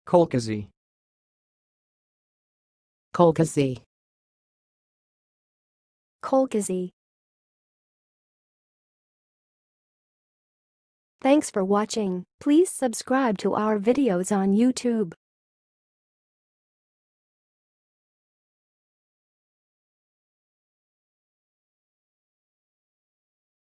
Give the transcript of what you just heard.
kolkhozee, kolkhozee, kolkhozee. Thanks for watching. Please subscribe to our videos on YouTube.